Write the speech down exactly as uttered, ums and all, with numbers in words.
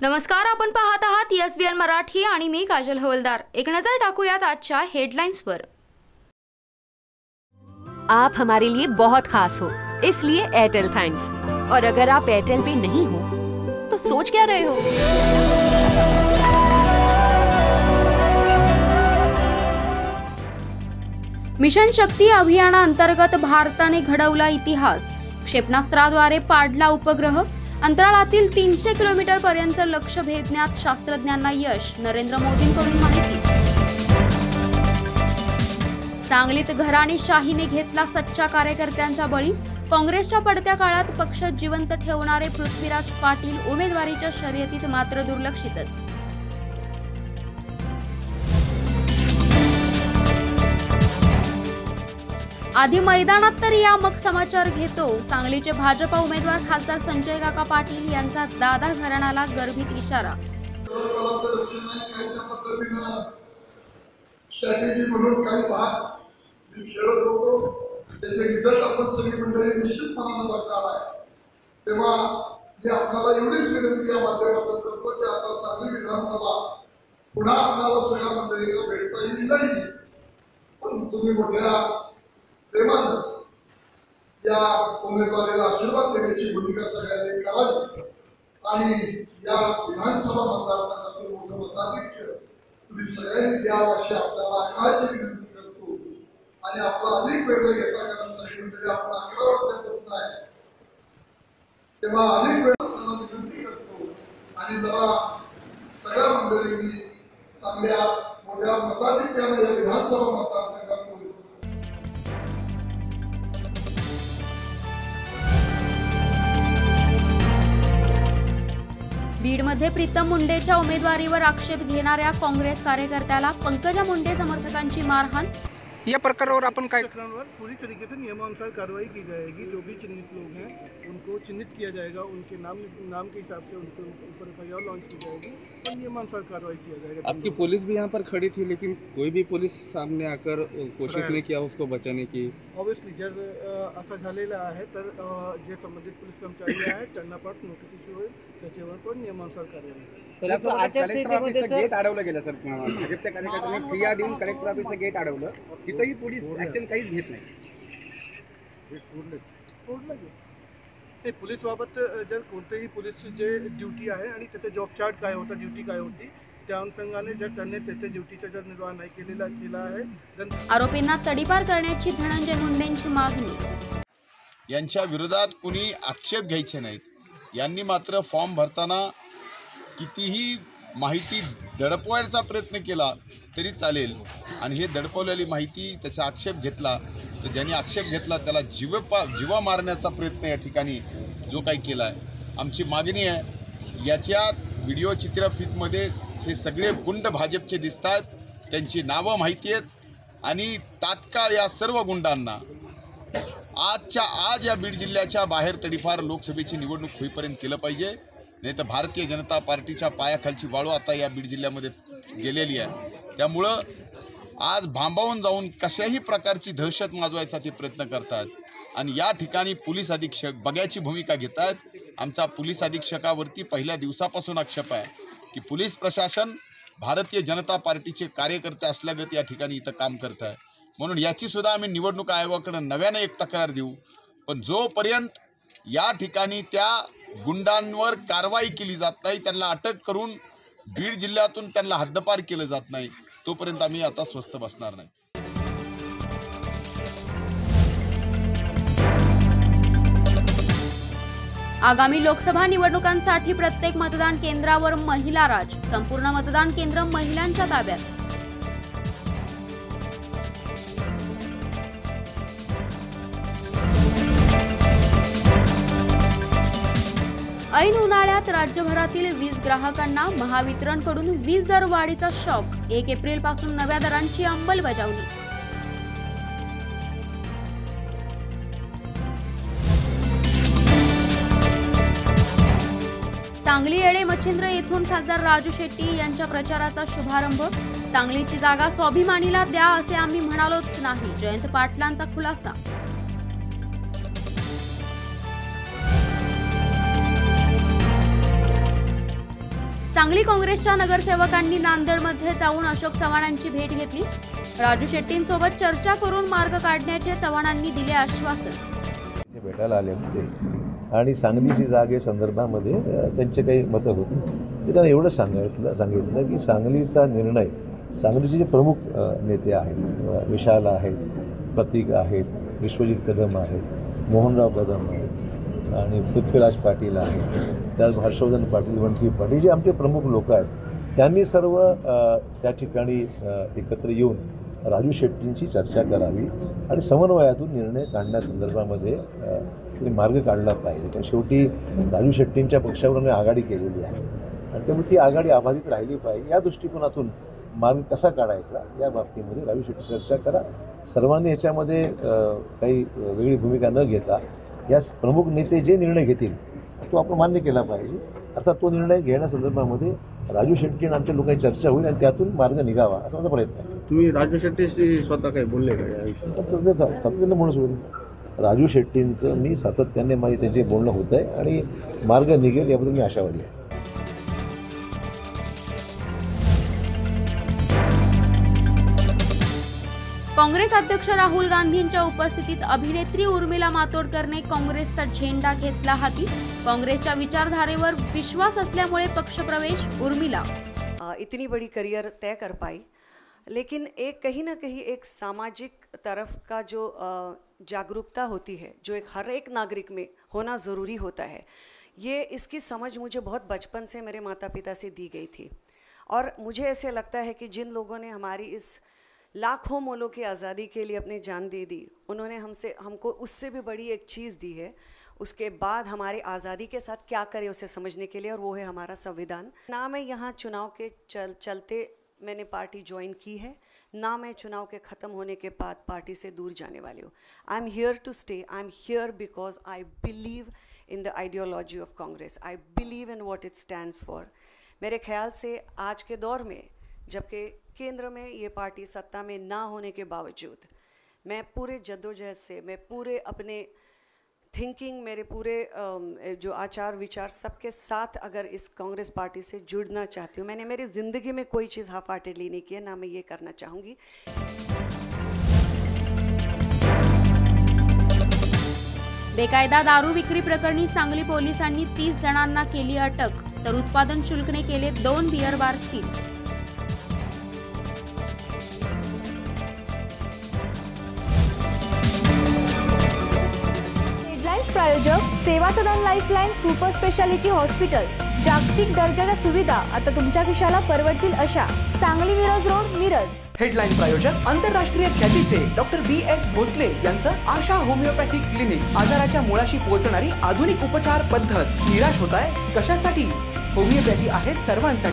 नमस्कार, आपण पाहत आहात एसबीएन मराठी आणि मी काजल हवलदार। एक नजर टाकूयात आजच्या हेडलाइंसवर। आप हमारे लिए बहुत खास हो, इसलिए एयरटेल थैंक्स। और अगर आप एयरटेल पे नहीं हो तो सोच क्या रहे हो? मिशन शक्ति अभियानांतर्गत भारताने घडवला इतिहास। क्षेपणास्त्राद्वारे पाडला उपग्रह। अंतराळातील तीनशे किलोमीटर पर्यंत लक्ष्य भेदण्यात शास्त्रज्ञांना यश। नरेंद्र मोदींकडून माहिती। सांगलीत घराणेशाहीने घेतला सच्चा कार्यकर्त्यांचा बळी। काँग्रेसच्या पडत्या काळात पक्ष जिवंत ठेवणारे पृथ्वीराज पाटील उमेदवारीच्या शर्यतीत मात्र दुर्लक्षितच। आधी मैदानात तर या मग समाचार घेतो। सांगलीचे भाजपा उमेदवार खासदार संजय काका पाटील यांचा दादा घराण्याला गर्भित इशारा। स्ट्रॅटेजी म्हणून काही भाग मी खेळत होतो, त्याचे रिझल्ट आपण सगळी मंडळी निश्चितपणाने बघणार आहे। तेव्हा मी आपल्याला एवढीच विनंती या माध्यमातून करतो की आता सांगली विधानसभा पुन्हा आपल्याला सगळ्या मंडळींना भेटता येईल नाही, पण तुम्ही मोठ्या प्रेमानं या उमेदवारीला आशीर्वाद देण्याची भूमिका सगळ्यांनी करावी आणि या विधानसभा मतदारसंघातून मोठं मताधिक्य तुम्ही सगळ्यांनी द्यावं अशी आपल्याला आग्रहाची विनंती करतो। आणि आपला अधिक वेळ न घेता, कारण सगळी मंडळी आपण अकरा वाजल्यापासून आहे, तेव्हा अधिक वेळ आपल्याला विनंती करतो आणि जरा सगळ्या मंडळींनी चांगल्या मोठ्या मताधिक्याने या विधानसभा मतदारसंघातून बीडमध्ये प्रीतम मुंडेच्या उमेदवारीवर आक्षेप घेणाऱ्या काँग्रेस कार्यकर्त्याला पंकजा मुंडे समर्थकांची मारहाण। यह प्रकरण अपन का पूरी तरीके से नियमानुसार कार्रवाई की जाएगी। जो भी चिन्हित लोग हैं उनको चिन्हित किया जाएगा, उनके नाम नाम के हिसाब से उनके ऊपर एफ आई आर लॉन्च की जाएगी और नियमानुसार कार्रवाई किया जाएगा। आपकी पुलिस भी यहाँ पर खड़ी थी, लेकिन कोई भी पुलिस सामने आकर कोशिश नहीं किया उसको बचाने की। ऑब्वियसली जर असं झालेलं आहे तर जे संबंधित पोलीस कर्मचारी आहेत त्यांना पण नोटीस इश्यू होईल, त्याच्यावर पण नियमानुसार कार्रवाई। कलेक्टर ऑफिसचं गेट अडवलं गेलं सर, भाजपच्या कार्यकर्त्यांनी फिर्याद देऊन कलेक्टर ऑफिसचं गेट अडवलं, तिथंही पोलीस ऍक्शन काहीच घेत नाही। पोलीस बाबत जर कोणतेही पोलीस जे ड्युटी आहे आणि त्याचे जॉब चार्ट काय होता, ड्युटी काय होती, त्या अनुषंगाने जर त्यांनी त्याच्या ड्युटीचा जर निर्वाह नाही केलेला केला आहे। आरोपींना तडीपार करण्याची धनंजय मुंडेंची मागणी। यांच्या विरोधात कुणी आक्षेप घ्यायचे नाहीत। यांनी मात्र फॉर्म भरताना कितीही माहिती दडपवायचा प्रयत्न केला तरी चालेल, आणि हे दडपवलेली माहिती त्याचा आक्षेप घेतला तर ज्यांनी आक्षेप घेतला त्याला जीवपा जीवा मारण्याचा प्रयत्न या ठिकाणी जो काही केला आहे। आमची मागणी आहे, याच्या व्हिडिओ चित्रफितमध्ये हे सगळे गुंड भाजपचे दिसत आहेत, त्यांची नावं माहिती आहेत आणि तात्काळ या सर्व गुंडांना आजच्या आज या बीड जिल्ह्याच्या बाहेर तडीपार लोकसभेची निवडणूक होईपर्यंत केलं पाहिजे, नाही तर भारतीय जनता पार्टीच्या पायाखालची वाळू आता या बीड जिल्ह्यामध्ये गेलेली आहे। त्यामुळं आज भांबावून जाऊन कशाही प्रकारची दहशत माजवायचा ते प्रयत्न करतात आणि या ठिकाणी पोलीस अधीक्षक बघ्याची भूमिका घेत आहेत। आमचा पोलीस अधीक्षकावरती पहिल्या दिवसापासून आक्षेप आहे की पोलीस प्रशासन भारतीय जनता पार्टीचे कार्यकर्ते असल्यागत या ठिकाणी इथं काम करत आहे, म्हणून याची सुद्धा आम्ही निवडणूक आयोगाकडे नव्याने एक तक्रार देऊ। पण जोपर्यंत या ठिकाणी त्या गुंडांवर कारवाई केली जात नाही, त्यांना अटक करून बीड जिल्ह्यातून त्यांना हद्दपार केलं जात नाही, तोपर्यंत आम्ही आता स्वस्थ बसणार नाही। आगामी लोकसभा निवडणुकांसाठी प्रत्येक मतदान केंद्रावर महिला राज। संपूर्ण मतदान केंद्र महिलांच्या ताब्यात। ऐन उन्हाळ्यात राज्यभरातील वीज ग्राहकांना महावितरणकडून वीज दर वाढीचा शॉक। एक एप्रिल पासून नव्या दरांची अंमलबजावणी। सांगली येळे मच्छिंद्र येथून खासदार राजू शेट्टी यांच्या प्रचाराचा शुभारंभ। सांगलीची जागा स्वाभिमानीला द्या असे आम्ही म्हणालोच नाही, जयंत पाटलांचा खुलासा। सांगली काँग्रेसच्या नगरसेवकांनी नांदेडमध्ये जाऊन अशोक चव्हाणांची भेट घेतली. राजू शेट्टींसोबत चर्चा करून मार्ग काढण्याचे चव्हाणांनी दिले आश्वासन. ते भेटायला आले होते आणि सांगलीची जागे संदर्भामध्ये त्यांचे काही मतं होती. मी त्यांना एवढं सांगितलं सांगितलं की सांगलीचा निर्णय, सांगलीचे जे प्रमुख नेते आहेत, विशाल आहेत, प्रतीक आहेत, विश्वजित कदम आहेत, मोहनराव कदम आहेत आणि पृथ्वीराज पाटील आहेत, त्यात हर्षवर्धन पाटील, वंटी पाटील, जे आमचे प्रमुख लोक आहेत, त्यांनी सर्व त्या ठिकाणी एकत्र येऊन राजू शेट्टींची चर्चा करावी आणि समन्वयातून निर्णय काढण्यासंदर्भामध्ये मार्ग काढला पाहिजे. पण शेवटी राजू शेट्टींच्या पक्षावर आघाडी केलेली आहे आणि त्यामुळे ती आघाडी अबाधित राहिली पाहिजे. या दृष्टिकोनातून मार्ग कसा काढायचा या बाबतीमध्ये राजू शेट्टी चर्चा करा. सर्वांनी ह्याच्यामध्ये काही वेगळी भूमिका न घेता या प्रमुख नेते जे निर्णय घेतील तो आपण मान्य केला पाहिजे. अर्थात तो निर्णय घेण्यासंदर्भामध्ये राजू शेट्टी आणि आमच्या लोकांची चर्चा होईल आणि त्यातून मार्ग निघावा असा माझा प्रयत्न आहे. तुम्ही राजू शेट्टीशी स्वतः काही बोलले का? सातत्याने बोलणं होईल. राजू शेट्टींचं मी सातत्याने माझे त्यांचे बोलणं होत आहे आणि मार्ग निघेल याबद्दल मी आशावादी आहे. काँग्रेस अध्यक्ष राहुल गांधींच्या उपस्थितीत अभिनेत्री उर्मिला मातोंडकरने काँग्रेसचा झेंडा घेतला हाती. काँग्रेसच्या विचारधारेवर विश्वास असल्यामुळे पक्षप्रवेश. उर्मिला इतनी बड़ी करियर तय कर पाई, लेकिन एक कहीं ना कहीं एक सामाजिक तरफ का जो जागरूकता होती है, जो एक हर एक नागरिक में होना ज़रूरी होता है, ये इसकी समझ मुझे बहुत बचपन से मेरे माता पिता से दी गई थी. और मुझे ऐसे लगता है कि जिन लोगों ने हमारी इस लाखों मोलों की आज़ादी के लिए अपनी जान दे दी, उन्होंने हमसे हमको उससे भी बड़ी एक चीज़ दी है उसके बाद हमारी आज़ादी के साथ क्या करें उसे समझने के लिए, और वो है हमारा संविधान. ना मैं यहाँ चुनाव के चल चलते मैंने पार्टी ज्वाइन की है, ना मैं चुनाव के ख़त्म होने के बाद पार्टी से दूर जाने वाली हूँ. I am here to stay. I am here because I believe in the ideology of Congress. I believe in what it stands for. मेरे ख्याल से आज के दौर में, जबकि केंद्र में ये पार्टी सत्ता में ना होने के बावजूद, मैं पूरे जद्दोजहद से, मैं पूरे अपने थिंकिंग, मेरे पूरे जो आचार विचार सबके साथ अगर इस कांग्रेस पार्टी से जुड़ना चाहती हूँ. मैंने मेरी ज़िंदगी में कोई चीज़ हाफ हार्टेडली नहीं की है, ना मैं ये करना चाहूँगी. बेकायदा दारू विक्री प्रकरणी सांगली पोलिसांनी तीस जणांना केली अटक, तर उत्पादन शुल्कने केले दोन बियर बार सील. प्रायोजक सेवा सदन लाईफलाईन सुपर स्पेशालिटी हॉस्पिटल. जागतिक दर्जाच्या सुविधा आता तुमच्या खिशाला परवडतील अशा. सांगली मिरज रोड, मिरज. हेडलाईन प्रायोजक आंतरराष्ट्रीय ख्यातीचे डॉक्टर बी एस भोसले यांचं आशा होमिओपॅथिक क्लिनिक. आजाराच्या मुळाशी पोहोचणारी आधुनिक उपचार पद्धत. निराश होताय कशासाठी? होमिओपॅथी आहे सर्वांसाठी.